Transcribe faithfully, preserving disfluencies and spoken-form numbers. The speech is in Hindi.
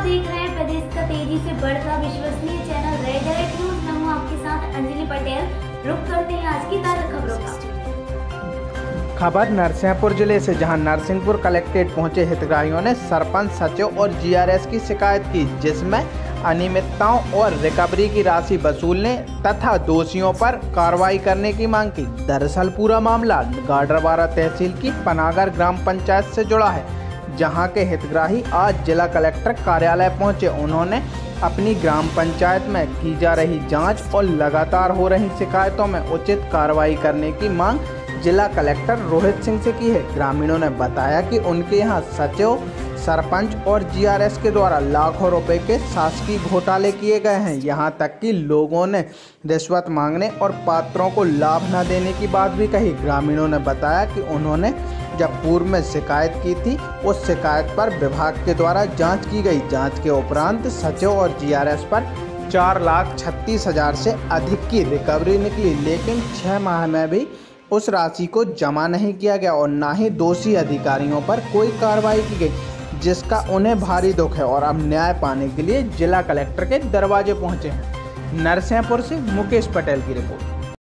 देख रहे हैं प्रदेश का तेजी से बढ़ता विश्वसनीय चैनल रेड अलर्ट न्यूज। मैं हूं आपके साथ अंजलि पटेल। रुक करते हैं आज की ताज़ा खबरों का। खबर नरसिंहपुर जिले से, जहां नरसिंहपुर कलेक्ट्रेट पहुंचे हितग्राहियों ने सरपंच, सचिव और जीआरएस की शिकायत की, जिसमें अनियमितताओं और रिकवरी की राशि वसूलने तथा दोषियों पर कार्रवाई करने की मांग की। दरअसल पूरा मामला गाडरवारा तहसील की पनागर ग्राम पंचायत से जुड़ा है, जहां के हितग्राही आज जिला कलेक्टर कार्यालय पहुंचे। उन्होंने अपनी ग्राम पंचायत में की जा रही जांच और लगातार हो रही शिकायतों में उचित कार्रवाई करने की मांग जिला कलेक्टर रोहित सिंह से की है। ग्रामीणों ने बताया कि उनके यहां सचिव, सरपंच और जीआरएस के द्वारा लाखों रुपए के शासकीय घोटाले किए गए हैं। यहां तक कि लोगों ने रिश्वत मांगने और पात्रों को लाभ न देने की बात भी कही। ग्रामीणों ने बताया कि उन्होंने जब पूर्व में शिकायत की थी, उस शिकायत पर विभाग के द्वारा जांच की गई। जांच के उपरांत सचिव और जीआरएस पर चार लाख छत्तीस हजार से अधिक की रिकवरी निकली, लेकिन छः माह में भी उस राशि को जमा नहीं किया गया और न ही दोषी अधिकारियों पर कोई कार्रवाई की गई, जिसका उन्हें भारी दुख है और अब न्याय पाने के लिए जिला कलेक्टर के दरवाजे पहुंचे हैं। नरसिंहपुर से मुकेश पटेल की रिपोर्ट।